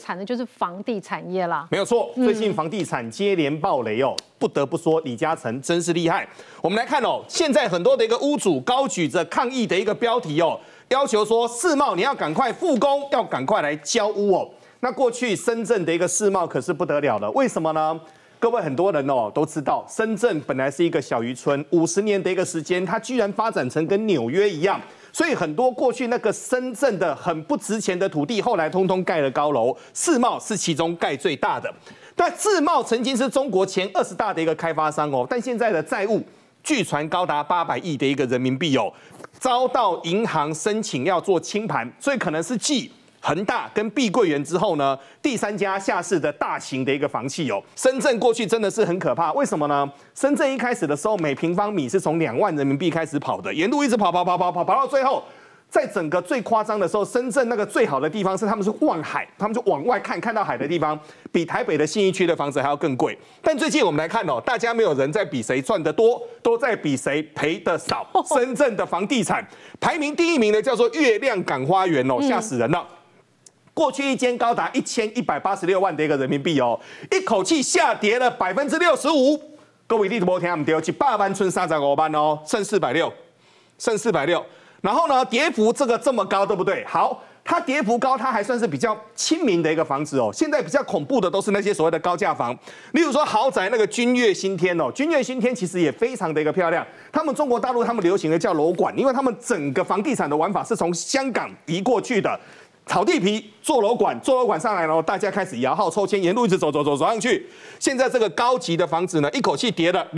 惨的就是房地产业啦。 没有错，最近房地产接连爆雷哦，不得不说李嘉诚真是厉害。我们来看哦，现在很多的一个屋主高举着抗议的一个标题哦，要求说世贸你要赶快复工，要赶快来交屋哦。那过去深圳的一个世贸可是不得了了，为什么呢？各位很多人哦都知道，深圳本来是一个小渔村，50年的一个时间，它居然发展成跟纽约一样。所以很多过去那个深圳的很不值钱的土地，后来通通盖了高楼，世贸是其中盖最大的。但世贸曾经是中国前20大的一个开发商哦，但现在的债务据传高达800亿的一个人民币哦，遭到银行申请要做清盘，所以可能是继恒大跟碧桂园之后呢，第3家下市的大型的一个房企哦。深圳过去真的是很可怕，为什么呢？深圳一开始的时候，每平方米是从2万人民币开始跑的，沿路一直跑到最后，在整个最夸张的时候，深圳那个最好的地方是他们是望海，他们就往外看到海的地方，比台北的信义区的房子还要更贵。但最近我们来看哦，大家没有人在比谁赚得多，都在比谁赔得少。深圳的房地产排名第1名的叫做月亮港花园哦，吓死人了。过去一间高达1186万的一个人民币哦，一口气下跌了65%。各位你都没听唔对，100万剩35万哦，剩460，然后呢，跌幅这么高，对不对？好，它跌幅高，它还算是比较亲民的一个房子哦。现在比较恐怖的都是那些所谓的高价房，例如说豪宅那个君悦新天哦，君悦新天其实也非常的一个漂亮。他们中国大陆他们流行的叫楼管，因为他们整个房地产的玩法是从香港移过去的。炒地皮做楼管上来了，大家开始摇号抽签，沿路一直走上去。现在这个高级的房子呢，一口气跌了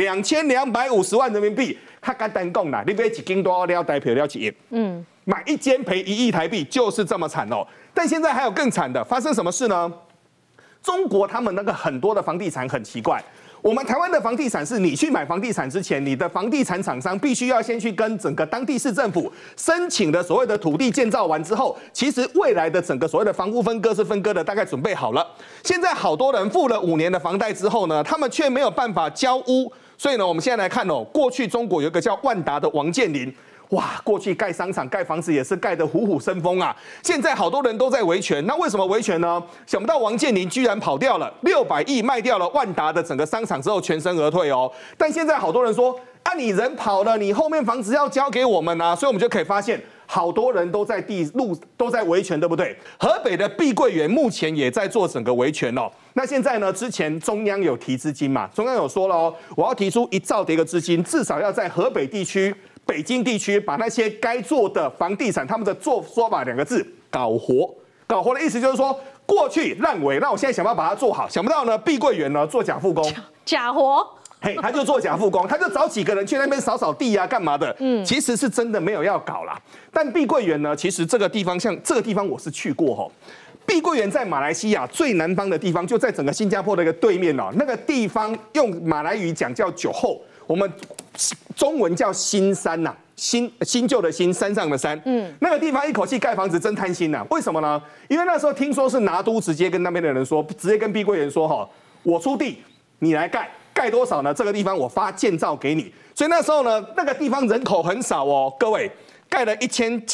2250万人民币。他简单讲啦，你买一间都要了代票了1亿，买一间赔1亿台币，就是这么惨哦。但现在还有更惨的，发生什么事呢？中国他们那个很多的房地产很奇怪。我们台湾的房地产是你去买房地产之前，你的房地产厂商必须要先去跟整个当地市政府申请的所谓的土地建造完之后，其实未来的整个所谓的房屋分割是分割的大概准备好了。现在好多人付了5年的房贷之后呢，他们却没有办法交屋，所以呢，我们现在来看哦，过去中国有一个叫万达的王健林。哇，过去盖商场、盖房子也是盖得虎虎生风啊！现在好多人都在维权，那为什么维权呢？想不到王健林居然跑掉了，600亿卖掉了万达的整个商场之后全身而退哦。但现在好多人说，啊，你人跑了，你后面房子要交给我们啊！所以我们就可以发现，好多人都在都在维权，对不对？河北的碧桂园目前也在做整个维权哦。那现在呢？之前中央有提资金嘛？中央有说了哦，我要提出1兆的一个资金，至少要在河北地区。北京地区把那些该做的房地产，他们的说法2个字搞活。搞活的意思就是说，过去烂尾，那我现在想办法把它做好。想不到呢，碧桂园呢做假复工， 假活， 嘿，他就做假复工，他就找几个人去那边扫地啊，干嘛的？其实是真的没有要搞啦。但碧桂园呢，其实这个地方像这个地方我是去过吼。碧桂园在马来西亚最南方的地方，就在整个新加坡的一个对面哦。那个地方用马来语讲叫酒后。我们中文叫新山呐，新旧的新，山上的山。那个地方一口气盖房子真贪心呐。为什么呢？因为那时候听说是拿督直接跟那边的人说，直接跟碧桂园说哈，我出地，你来盖，盖多少呢？这个地方我发建造给你。所以那时候呢，那个地方人口很少哦，各位。盖了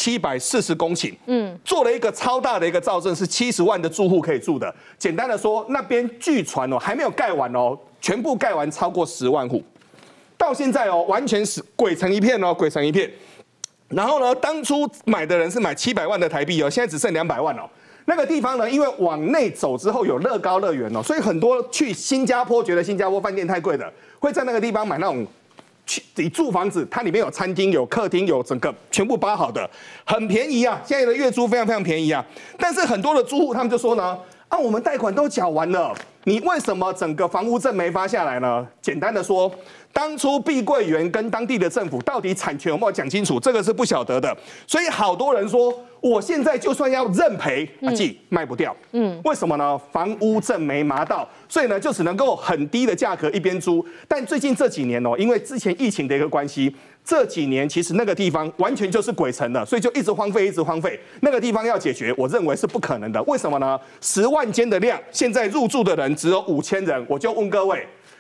1740公顷，做了一个超大的一个造镇，是70万的住户可以住的。简单的说，那边据传哦，还没有盖完哦，全部盖完超过10万户。到现在哦，完全是鬼成一片哦，鬼成一片。然后呢，当初买的人是买700万的台币哦，现在只剩200万哦。那个地方呢，因为往内走之后有乐高乐园哦，所以很多去新加坡觉得新加坡饭店太贵的，会在那个地方买那种你住房子，它里面有餐厅、有客厅、有整个全部包好的，很便宜啊。现在的月租非常非常便宜啊。但是很多的住户他们就说呢，啊，我们贷款都缴完了，你为什么整个房屋证没发下来呢？简单的说，当初碧桂园跟当地的政府到底产权有没有讲清楚，这个是不晓得的。所以好多人说，我现在就算要认赔，卖不掉。为什么呢？房屋证没拿到，所以呢就只能够很低的价格一边租。但最近这几年哦，因为之前疫情的一个关系，这几年其实那个地方完全就是鬼城了，所以就一直荒废，一直荒废。那个地方要解决，我认为是不可能的。为什么呢？10万间的量，现在入住的人只有5000人，我就问各位。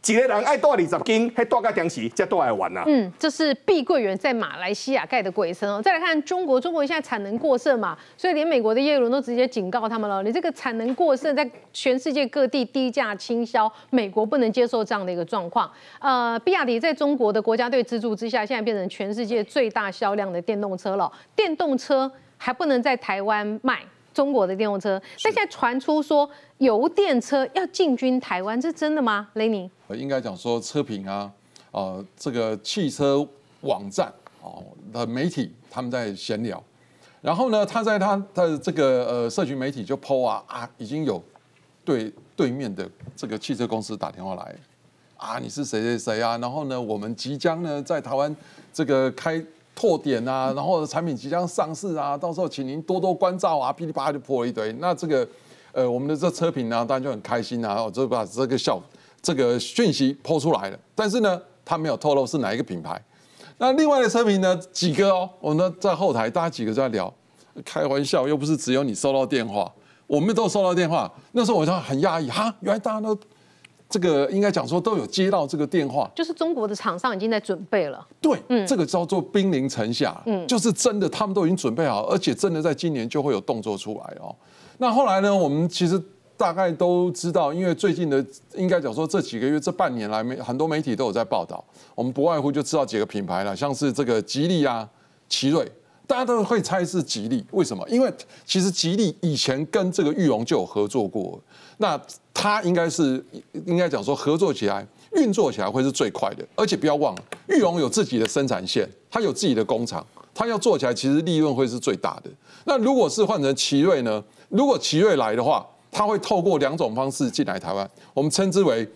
一个人爱带20斤，还带到当时才带来完啊。 这是碧桂园在马来西亚盖的鬼城哦。再来看中国，中国现在产能过剩嘛，所以连美国的耶伦都直接警告他们了，你这个产能过剩，在全世界各地低价倾销，美国不能接受这样的一个状况。比亚迪在中国的国家队资助之下，现在变成全世界最大销量的电动车了。电动车还不能在台湾卖。中国的电动车，但现在传出说油电车要进军台湾，这真的吗？雷尼？ 应该讲说车评啊，这个汽车网站的媒体他们在闲聊，然后呢，他在他的这个社群媒体就 PO 啊，已经有对面的这个汽车公司打电话来啊，你是谁谁谁啊？然后呢，我们即将呢在台湾这个开拓点啊，然后产品即将上市啊，到时候请您多多关照啊，噼里啪啦就破了一堆。那这个我们的这车评呢，当然就很开心啊，就把这个讯息抛出来了。但是呢，他没有透露是哪一个品牌。那另外的车评呢，几个我们在后台大家几个在聊，开玩笑，又不是只有你收到电话，我们都收到电话。那时候我就很讶异，哈，原来大家都。这个应该讲说都有接到这个电话， 就是中国的厂商已经在准备了。 对，这个叫做兵临城下，就是真的他们都已经准备好，而且真的在今年就会有动作出来哦。那后来呢，我们其实大概都知道，因为最近的应该讲说这几个月、这半年来，很多媒体都有在报道，我们不外乎就知道几个品牌了，像是这个吉利啊、奇瑞。大家都会猜是吉利，为什么？因为其实吉利以前跟这个裕隆就有合作过，那它应该讲说合作起来、运作起来会是最快的，而且不要忘了，裕隆有自己的生产线，它有自己的工厂，它要做起来其实利润会是最大的。那如果是换成奇瑞呢？如果奇瑞来的话，它会透过2种方式进来台湾，我们称之为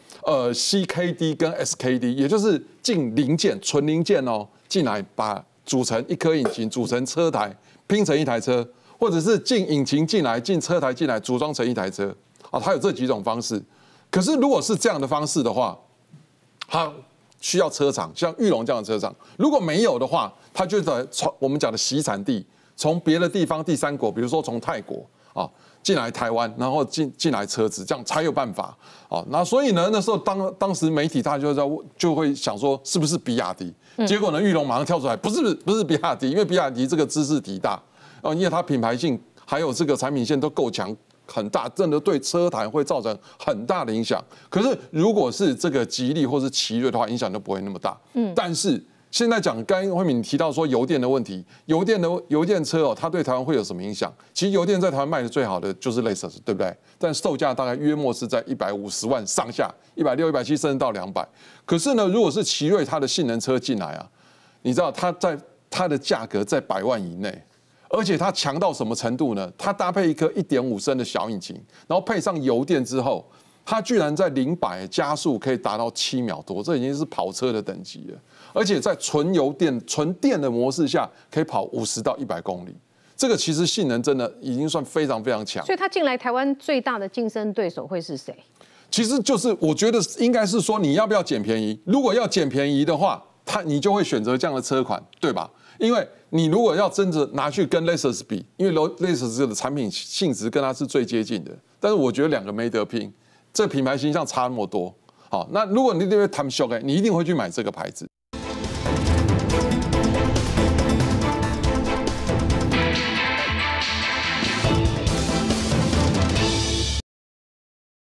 CKD 跟 SKD， 也就是进零件、纯零件进来把。组成一颗引擎，组成车台，拼成一台车，或者是进引擎进来，进车台进来，组装成一台车，它有这几种方式。可是如果是这样的方式的话，它需要车厂，像裕隆这样的车厂。如果没有的话，它就在我们讲的习产地，从别的地方第三国，比如说从泰国进来台湾，然后进来车子，这样才有办法那所以呢，那时候当时媒体大家就会想说，是不是比亚迪？结果呢，裕隆马上跳出来，不是比亚迪，因为比亚迪这个知识体大因为它品牌性还有这个产品线都够强很大，真的对车坛会造成很大的影响。可是如果是这个吉利或是奇瑞的话，影响就不会那么大。但是现在讲，刚刚慧敏提到说油电的问题，油电车它对台湾会有什么影响？其实油电在台湾卖的最好的就是 Lexus， 对不对？但售价大概约莫是在150万上下，160、170甚至到200。可是呢，如果是奇瑞它的性能车进来你知道它的价格在100万以内，而且它强到什么程度呢？它搭配一颗1.5升的小引擎，然后配上油电之后，它居然在0-100加速可以达到7秒多，这已经是跑车的等级了。而且在纯电的模式下，可以跑50到100公里，这个其实性能真的已经算非常非常强。 所以它进来台湾最大的竞争对手会是谁？ 其实就是我觉得应该是说你要不要捡便宜。如果要捡便宜的话，你就会选择这样的车款，对吧？因为你如果要真的拿去跟 Lexus 比，因为 Lexus 的产品性质跟它是最接近的，但是我觉得两个没得拼，这品牌形象差那么多。好，那如果你那边谈 shop， 你一定会去买这个牌子。